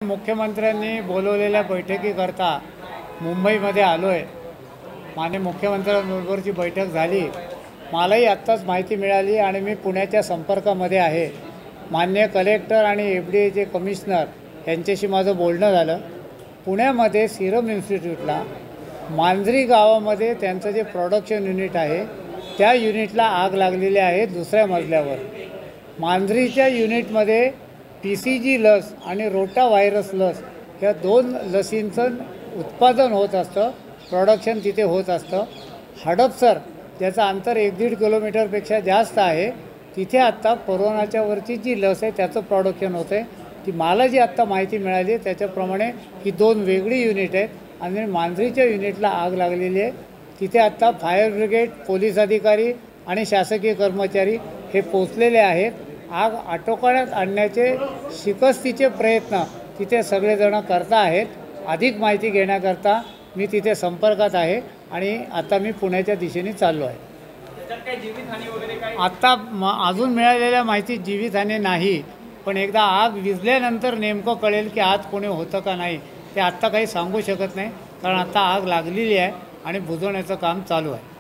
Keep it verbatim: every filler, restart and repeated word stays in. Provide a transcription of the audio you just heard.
मुख्यमंत्र्यांनी बोलवलेल्या बैठकीकरता मुंबईमध्ये आलो आहे। माननीय मुख्यमंत्र्यांबरोबरची बैठक झाली। मलाही आत्ताच माहिती मिळाली आणि मी पुण्याच्या संपर्कामध्ये आहे। माननीय कलेक्टर आणि एफ डी एचे कमिशनर यांच्याशी माझं बोलणं झालं। पुण्यामध्ये सिरम इन्स्टिट्यूटला मांजरी गावामध्ये त्यांचं जे प्रोडक्शन युनिट आहे त्या युनिटला आग लागलेली आहे दुसऱ्या मजल्यावर। मांजरीच्या युनिटमध्ये पी सी जी लस आणि रोटा व्हायरस लस या दोन लसींचं उत्पादन होत असतं, प्रोडक्शन तिथे होत असतं। हडपसर ज्याचं अंतर एक दीड किलोमीटरपेक्षा जास्त आहे तिथे आत्ता कोरोनाच्या वरची जी लस आहे त्याचं प्रोडक्शन होतं आहे। ती मला जी आत्ता माहिती मिळाली त्याच्याप्रमाणे ही दोन वेगळी युनिट आहेत आणि मांजरीच्या युनिटला आग लागलेली आहे। तिथे आत्ता फायर ब्रिगेड, पोलीस अधिकारी आणि शासकीय कर्मचारी हे पोचलेले आहेत। आग आटोक्यात आणण्याचे शिकस्तीचे प्रयत्न तिथे सगळेजण करता आहेत। अधिक माहिती घेण्याकरता मी तिथे संपर्कात आहे आणि आता मी पुण्याच्या दिशेने चाललो आहे। आत्ता म अजून मिळालेल्या माहिती जीवितहानी नाही, पण एकदा आग विझल्यानंतर नेमकं कळेल की आत कोणी होतं का नाही ते आत्ता काही सांगू शकत नाही, कारण आत्ता आग लागलेली आहे आणि बुझवण्याचं काम चालू आहे।